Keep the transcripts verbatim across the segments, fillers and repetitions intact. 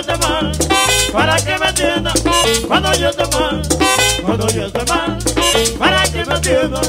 esté mal, para que me entienda. Cuando yo esté mal, cuando yo esté mal, para que me entienda.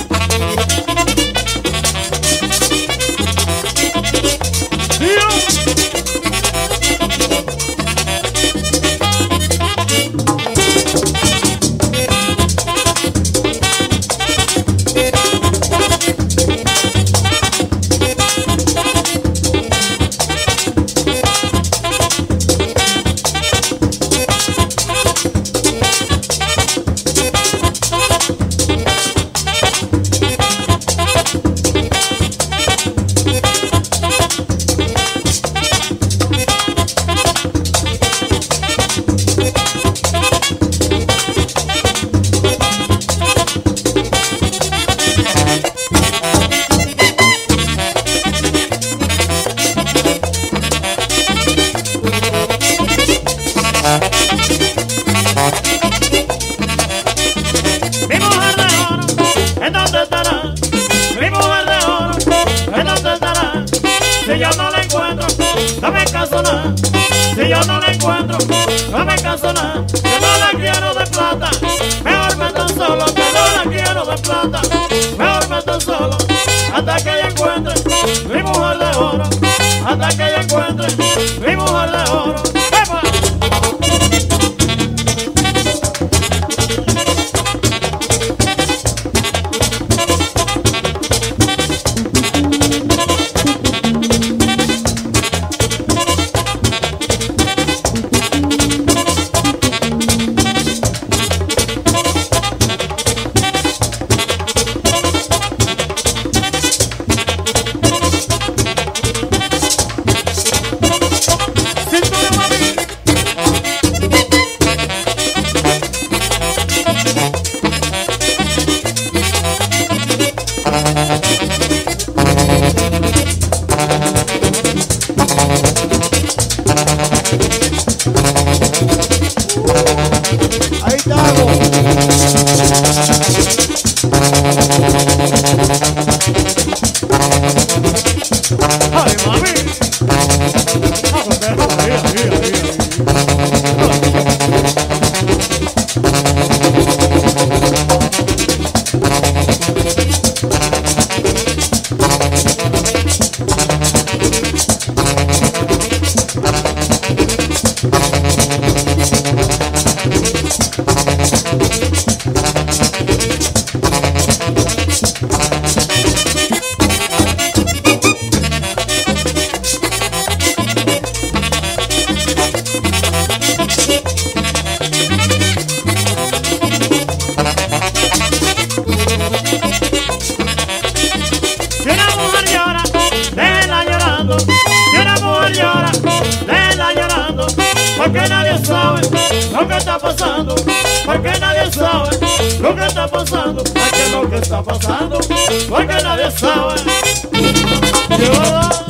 Si yo no la encuentro, no me caso nada. Si yo no la encuentro, no me caso nada. Que no la quiero de plata, mejor me tan solo. Que no la quiero de plata, mejor me tan solo. Hasta que ella encuentre mi mujer de oro. Hasta que ella encuentre mi mujer de oro. ¡Epa! Porque nadie sabe lo que está pasando, porque nadie sabe lo que está pasando, aquí es lo que está pasando, porque nadie sabe. Yo...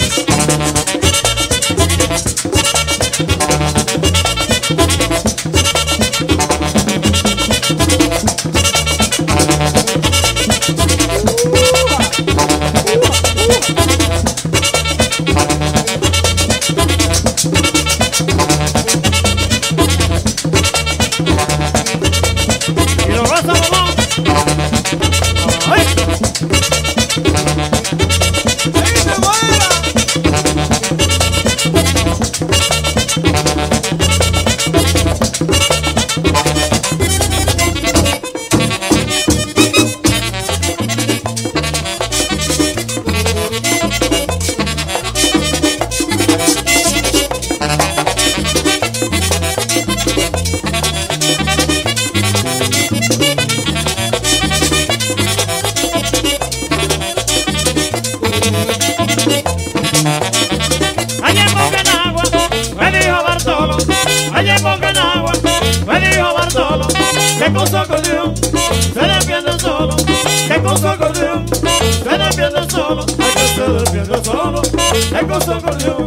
¿Qué cosa acordeón? Se defiende solo. ¿Qué cosa acordeón? Se defiende solo. Hay que se defiende solo. ¿Qué cosa acordeón?